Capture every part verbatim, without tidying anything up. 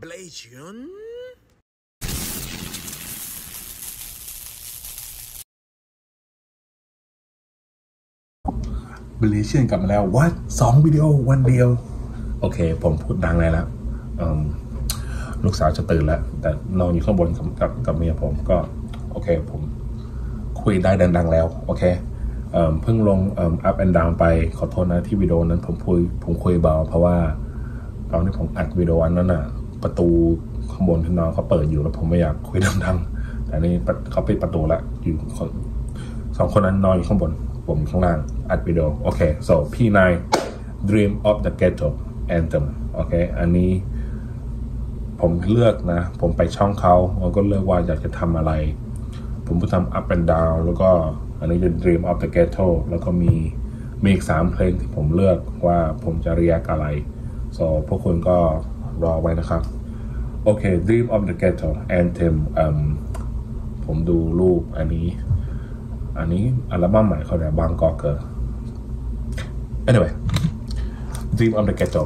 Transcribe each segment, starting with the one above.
Ablation เบลเชียนกลับมาแล้ววัดสองวิดีโอวันเดียวโอเคผมพูดดังเลยแล้วลูกสาวจะตื่นแล้วแต่นอนอยู่ข้างบนกับกับกับเมียผมก็โอเคผมคุยได้ดังๆแล้วโอเคเอ่อเพิ่งลงเอ่อ up and down ไปขอโทษนะที่วิดีโอนั้นผมคุยผมคุยเบาเพราะว่าตอนที่ผมอัดวิดีโออันนั้นน่ะประตูข้างบนที่นอนเขาเปิดอยู่แล้วผมไม่อยากคุยดังๆแต่นี่เขาปิดประตูแล้วอยู่สองคนนั้นนอนอยู่ข้างบนผมข้างล่างอัดวิดีโอโอเค so พี่นาย Dream of the Ghetto Anthem โอเคอันนี้ผมเลือกนะผมไปช่องเขาแล้วก็เลือกว่าอยากจะทำอะไรผมก็ทำ up and down แล้วก็อันนี้จะ Dream of the Ghetto แล้วก็มีมีอีกสามเพลงที่ผมเลือกว่าผมจะเรียกอะไร so พวกคุณก็รอไว้นะครับโอเค Dream of the Ghetto Anthem อืมผมดูรูปอันนี้อันนี้อัลบั้มใหม่เขาเนี่ยบางกอกเกอร์ anyway Dream of the Ghetto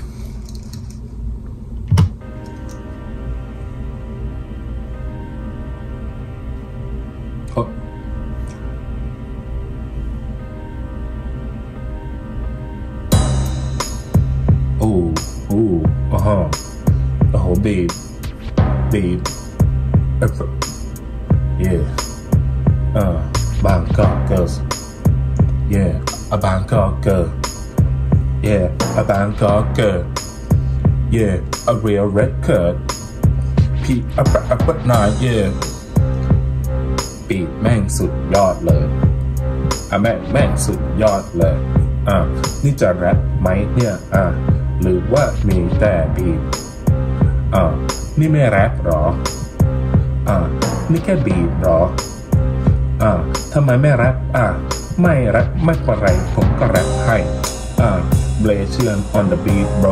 โอ้โอ้โอ้โหโอ้โหบีบบีบเอฟเย่อ่าบางกอกเกิร์สเย่อะบางกอกเกอร์เย่อะบางกอกเกอร์เย่อะเรียลเรคคอร์ดพี่อัปอัปนายเย่บีบแม่งสุดยอดเลยอ่ะแม่งแม่งสุดยอดเลยอ่านี่จะแรปไหมเนี่ยอ่าหรือว่ามีแต่บีบอ่านี่ไม่แรปหรออ่านี่แค่บีบหรออ่าทำไมไม่แรปอ่าไม่แรปไม่เป็นไรผมก็แรปให้อ่า Blation on the beat bro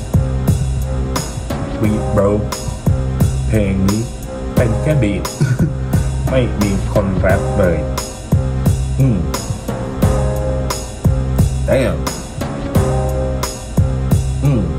beat bro เพลงนี้เป็นแค่บีท ไม่มีคนแรปเลยอืม damn อืม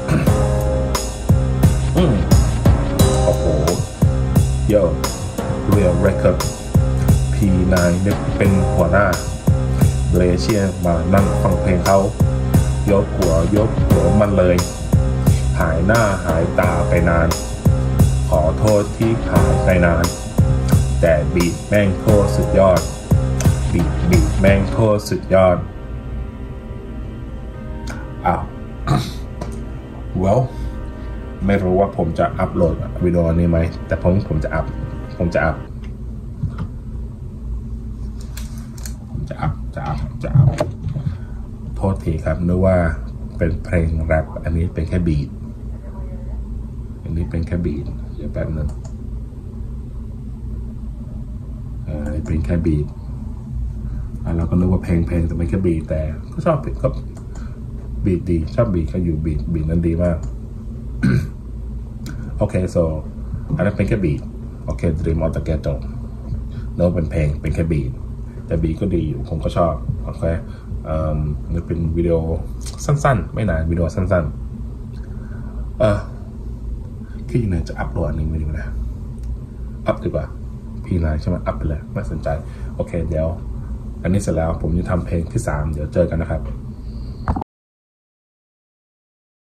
อืมโอ้โห yo real record พี ไนน์ เนี่ยเป็นหัวหน้าเบลเชียมานั่งฟังเพลงเขายกหัวยกหัวมันเลยหายหน้าหายตาไปนานขอโทษที่หายไปนานแต่บีทแม่งโคตรสุดยอดบีทบีทแม่งโคตรสุดยอดอ้าว well ไม่รู้ว่าผมจะอัพโหลดวิดีโอนี้ไหมแต่ผมผมจะอัพผมจะอัพผมจะอัพจะอัพจะอัพโทษทีครับนึกว่าเป็นเพลงแรปอันนี้เป็นแค่บีทอันนี้เป็นแค่บีทเดี๋ยวแป๊บนึงอ่าเป็นแค่บีทอ่าเราก็นึกว่าเพลงเพลงแต่ไม่แค่บีทแต่ก็ชอบก็บีทดีชอบบีทเขาอยู่บีทบีทนั้นดีมาก โอเค so อันนั้นเป็นแค่บีทโอเค Dream of the Ghetto เนื้อเป็นเพลงเป็นแค่บีทแต่บีทก็ดีอยู่ผมก็ชอบโอเคอ่านี่เป็นวิดีโอสั้นๆไม่นานวิดีโอสั้นๆเออที่เนี่ยจะอัพโหลดอันนี้ไม่ดีนะอัพดีกว่าพีไลน์ใช่ไหมอัพไปเลยไม่สนใจโอเคเดี๋ยวอันนี้เสร็จแล้วผมจะทำเพลงที่สามเดี๋ยวเจอกันนะครับ